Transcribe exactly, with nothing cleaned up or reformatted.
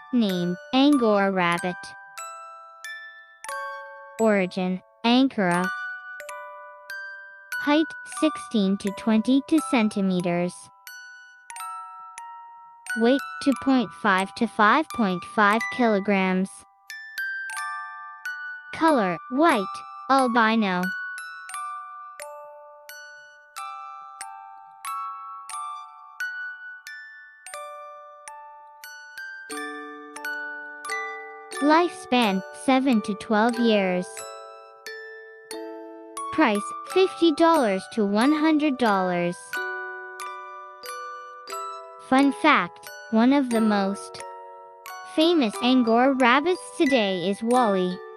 Name: Angora rabbit. Origin: Angora. Height: sixteen to twenty-two centimeters. Weight: two point five to five point five kilograms. Color: white, albino. Lifespan: seven to twelve years. Price: fifty dollars to one hundred dollars. Fun fact: one of the most famous Angora rabbits today is Wally.